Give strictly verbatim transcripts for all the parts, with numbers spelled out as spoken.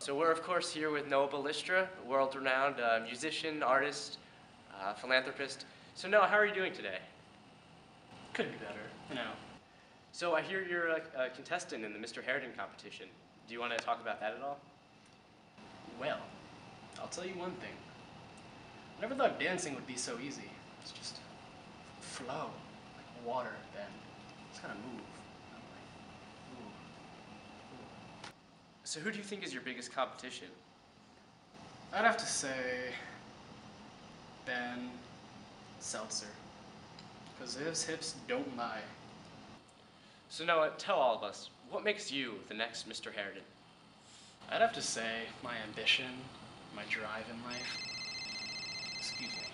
So we're of course here with Noah Ballistra, a world-renowned uh, musician, artist, uh, philanthropist. So Noah, how are you doing today? Could be better, you know. So I hear you're a, a contestant in the Mister Harridan competition. Do you want to talk about that at all? Well, I'll tell you one thing. I never thought dancing would be so easy. It's just flow, like water, then just kind of move. You know, like, ooh, ooh. So who do you think is your biggest competition? I'd have to say Ben Seltzer, because his hips don't lie. So Noah, tell all of us, what makes you the next Mister Harridan? I'd have to say my ambition, my drive in life. Excuse me.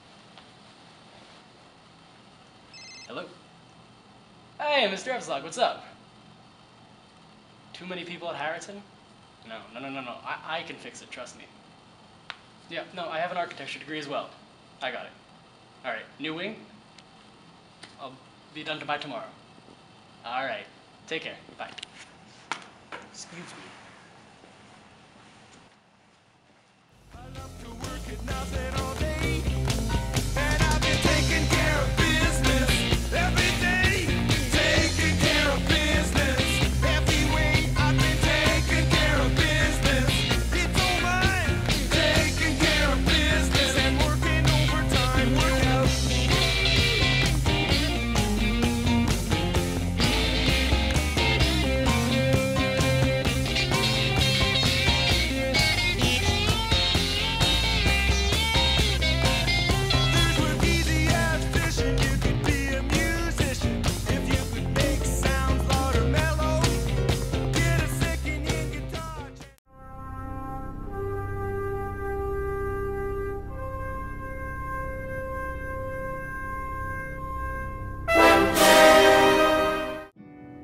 Hello? Hey, Mister Evslog, what's up? Too many people at Harridan? No, no, no, no, no. I, I can fix it, trust me. Yeah, no, I have an architecture degree as well. I got it. All right, new wing? I'll be done by tomorrow. All right, take care, bye. Excuse me.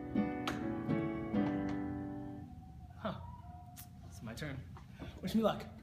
Huh. It's my turn. Wish me luck.